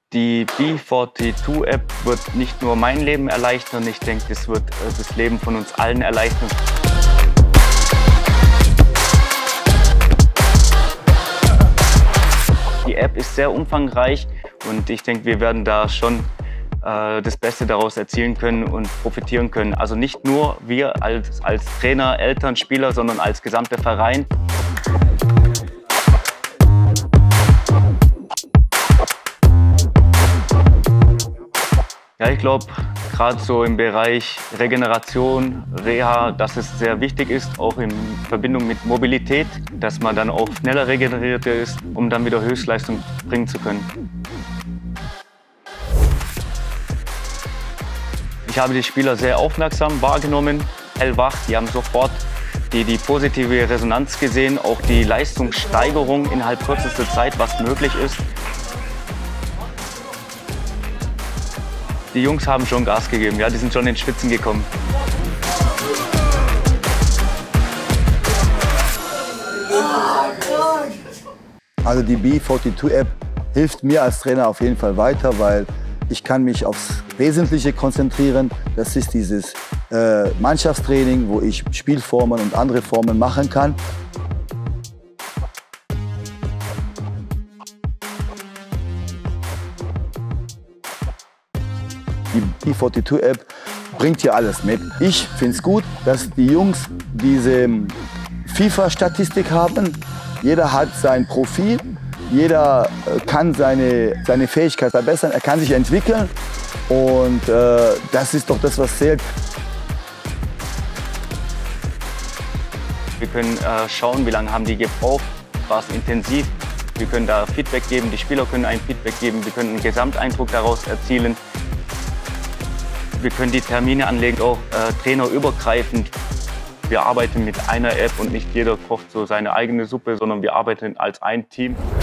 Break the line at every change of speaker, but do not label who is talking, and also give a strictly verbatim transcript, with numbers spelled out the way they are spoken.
Die B zweiundvierzig App wird nicht nur mein Leben erleichtern, ich denke, das wird das Leben von uns allen erleichtern. Die App ist sehr umfangreich und ich denke, wir werden da schon äh, das Beste daraus erzielen können und profitieren können. Also nicht nur wir als, als Trainer, Eltern, Spieler, sondern als gesamter Verein. Ja, ich glaube, gerade so im Bereich Regeneration, Reha, dass es sehr wichtig ist, auch in Verbindung mit Mobilität, dass man dann auch schneller regeneriert ist, um dann wieder Höchstleistung bringen zu können. Ich habe die Spieler sehr aufmerksam wahrgenommen, hellwach, die haben sofort die, die positive Resonanz gesehen, auch die Leistungssteigerung innerhalb kürzester Zeit, was möglich ist. Die Jungs haben schon Gas gegeben, ja, die sind schon in Schwitzen gekommen.
Also die B zweiundvierzig App hilft mir als Trainer auf jeden Fall weiter, weil ich kann mich aufs Wesentliche konzentrieren. Das ist dieses äh, Mannschaftstraining, wo ich Spielformen und andere Formen machen kann. Die B zweiundvierzig App bringt hier alles mit. Ich finde es gut, dass die Jungs diese FIFA-Statistik haben. Jeder hat sein Profil, jeder kann seine, seine Fähigkeit verbessern, er kann sich entwickeln. Und äh, das ist doch das, was zählt.
Wir können äh, schauen, wie lange haben die gebraucht, war es intensiv. Wir können da Feedback geben, die Spieler können ein Feedback geben, wir können einen Gesamteindruck daraus erzielen. Wir können die Termine anlegen, auch äh, trainerübergreifend. Wir arbeiten mit einer App und nicht jeder kocht so seine eigene Suppe, sondern wir arbeiten als ein Team.